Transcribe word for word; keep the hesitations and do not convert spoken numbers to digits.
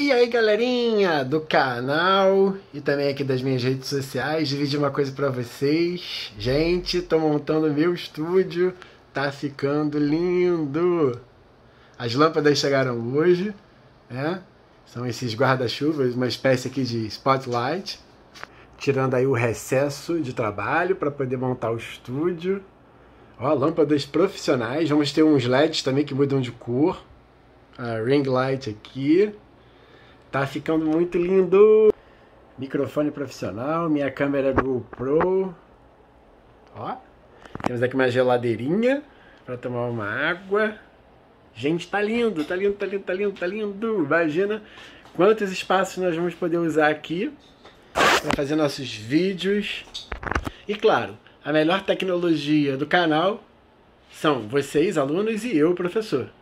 E aí, galerinha do canal e também aqui das minhas redes sociais, dividir uma coisa pra vocês. Gente, tô montando meu estúdio, tá ficando lindo. As lâmpadas chegaram hoje, né? São esses guarda-chuvas, uma espécie aqui de spotlight, tirando aí o recesso de trabalho para poder montar o estúdio. Ó, lâmpadas profissionais, vamos ter uns L E Ds também que mudam de cor. A ring light aqui. Tá ficando muito lindo. Microfone profissional, minha câmera GoPro. Ó, temos aqui uma geladeirinha para tomar uma água. Gente, tá lindo, tá lindo, tá lindo, tá lindo, tá lindo. Imagina quantos espaços nós vamos poder usar aqui para fazer nossos vídeos. E claro, a melhor tecnologia do canal são vocês, alunos, e eu, professor.